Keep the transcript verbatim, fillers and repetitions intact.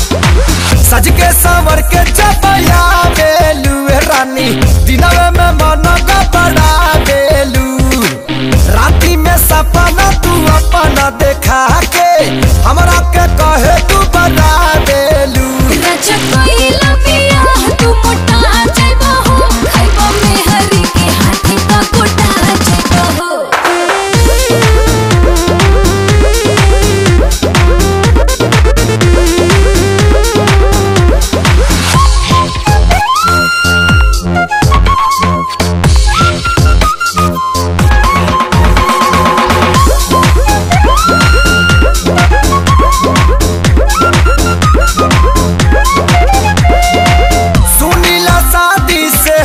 सज के संवर के चपया बेलू रानी, दिनवे में मन का बड़ा बेलू, राती में सपना तू अपना देखा के हमरा के कहे तू